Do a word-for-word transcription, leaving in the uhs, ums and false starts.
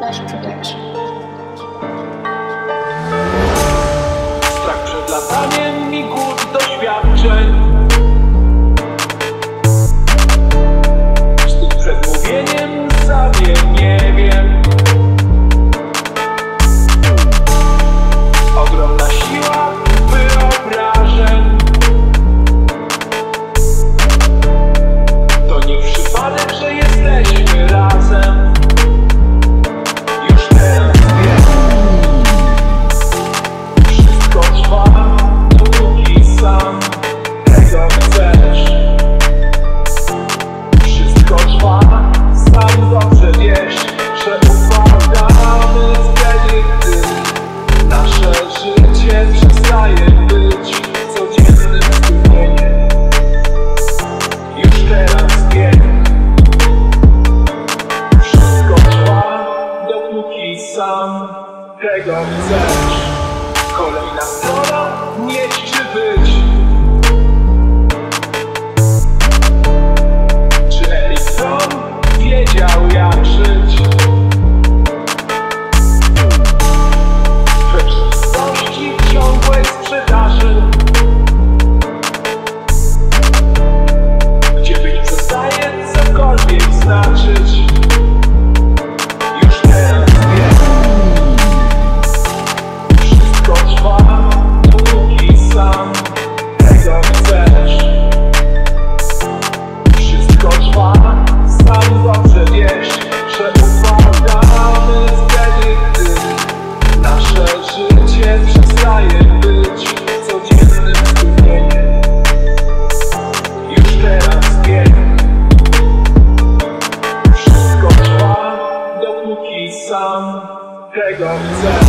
Flash Production. Strach przed lataniem i głód doświadczeń. Wstyd przed mówieniem sobie nie wiem. Ogromna siła wyobrażeń. To nie przypadek, że jesteśmy razem. Już teraz wiem. Wszystko trwa, dopóki sam tego chcesz. Wszystko trwa, sam dobrze wiesz, że upadamy wtedy, gdy nasze życie przestaje być codziennym skupieniem. Już teraz wiem. Wszystko trwa, dopóki sam tego chcesz. Kolejna strona, mieć czy być. Czy Eric Fromm wiedział, jak żyć? We rzeczywistości ciągłej sprzedaży, gdzie być przestaje cokolwiek znaczyć. Już teraz wiem. Wszystko trwa, dopóki sam tego chcesz. Wszystko trwa, sam dobrze wiesz, że upadamy wtedy, gdy nasze życie przestaje być codziennym skupieniem. Już teraz wiem. Wszystko trwa, dopóki sam tego chcesz.